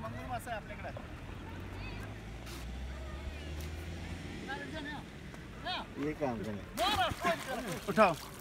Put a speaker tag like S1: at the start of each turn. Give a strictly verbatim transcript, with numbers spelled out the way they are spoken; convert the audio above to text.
S1: मंगूर मासा आहे आपल्याकडे. ये काम करें. उठाओ.